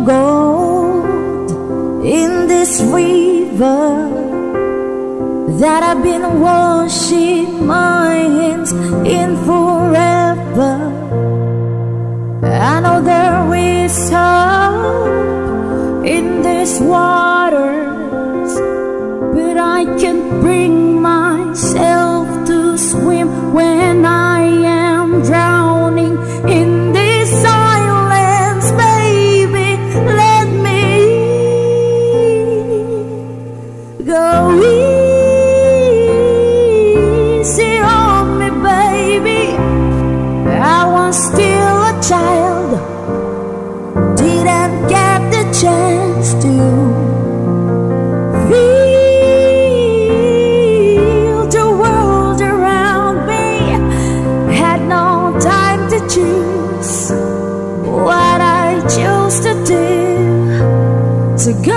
gold in this river that I've been washing my hands in forever. I know there is hope in these waters, but I can't bring myself to swim when I am drowning in this silence. Baby, let me go easy on me, baby. I was still a child, didn't get the chance to feel the world around me. Had no time to choose what I chose to do, to go